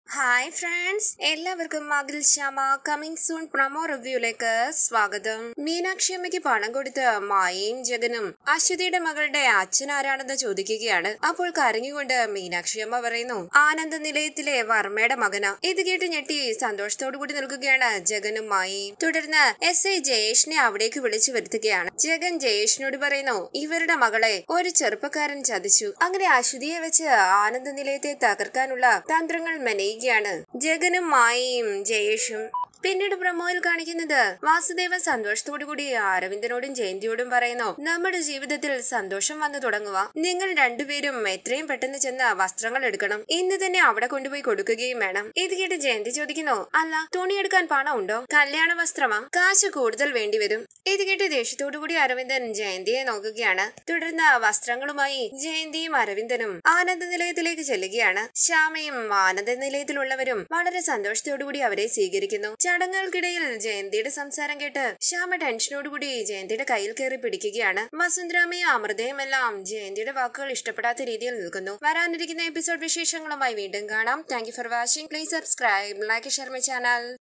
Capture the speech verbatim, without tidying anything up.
Hi friends, എല്ലാവർക്കും മകിൽ ശ്യാമ കമ്മിങ് സൂൺ പ്രൊമോ റിവ്യൂയിലേക്ക് സ്വാഗതം. മീനാക്ഷി അമ്മയ്ക്ക് പണം കൊടുത്ത് മായയും ജഗനും അശ്വതിയുടെ മകളുടെ അച്ഛൻ ആരാണെന്ന് ചോദിക്കുകയാണ്. അപ്പോൾ കരഞ്ഞുകൊണ്ട് മീനാക്ഷി അമ്മ പറയുന്നു, ആനന്ദ നിലയത്തിലെ വർമ്മയുടെ മകനാ. ഇത് കേട്ട് ഞെട്ടി സന്തോഷത്തോടു കൂടി നിൽക്കുകയാണ് ജഗനും മായയും. തുടർന്ന് എസ് ഐ ജയേഷിനെ അവിടേക്ക് വിളിച്ചു വരുത്തുകയാണ്. ജഗൻ ജയേഷിനോട് പറയുന്നു, ഇവരുടെ മകളെ ഒരു ചെറുപ്പക്കാരൻ ചതിച്ചു. അങ്ങനെ അശ്വതിയെ വെച്ച് ആനന്ദ നിലയത്തെ തകർക്കാനുള്ള തന്ത്രങ്ങൾ മെനയുകയാണ് ജഗനും മായയും ജയേഷും. പിന്നീട് പ്രൊമോയിൽ കാണിക്കുന്നത് വാസുദേവൻ സന്തോഷത്തോടു കൂടി അരവിന്ദനോടും ജയന്തിയോടും പറയുന്നു, നമ്മുടെ ജീവിതത്തിൽ സന്തോഷം വന്നു തുടങ്ങുക. നിങ്ങൾ രണ്ടുപേരും എത്രയും പെട്ടെന്ന് ചെന്ന് വസ്ത്രങ്ങൾ എടുക്കണം. ഇന്ന് തന്നെ അവിടെ കൊണ്ടുപോയി കൊടുക്കുകയും വേണം. ഇത് കേട്ട് ജയന്തി ചോദിക്കുന്നു, അല്ല തുണിയെടുക്കാൻ പണം ഉണ്ടോ? കല്യാണ വസ്ത്രമാ, കാശ് കൂടുതൽ വേണ്ടിവരും. ഇത് കേട്ട് ദേഷ്യത്തോടു കൂടി അരവിന്ദൻ ജയന്തിയെ നോക്കുകയാണ്. തുടർന്ന് വസ്ത്രങ്ങളുമായി ജയന്തിയും അരവിന്ദനും ആനന്ദ നിലയത്തിലേക്ക് ചെല്ലുകയാണ്. ശ്യാമയും ആനന്ദ നിലയത്തിലുള്ളവരും വളരെ സന്തോഷത്തോടുകൂടി അവരെ സ്വീകരിക്കുന്നു. ചടങ്ങുകൾക്കിടയിൽ ജയന്തിയുടെ സംസാരം കേട്ട് ശ്യാമ ടെൻഷനോടുകൂടി ജയന്തിയുടെ കയ്യിൽ കയറി പിടിക്കുകയാണ്. വസുന്ധരാമയും അമൃതയും എല്ലാം ജയന്തിയുടെ വാക്കുകൾ ഇഷ്ടപ്പെടാത്ത രീതിയിൽ നിൽക്കുന്നു. വരാനിരിക്കുന്ന എപ്പിസോഡ് വിശേഷങ്ങളുമായി വീണ്ടും കാണാം. Thank you for watching. Please subscribe, like, share my channel.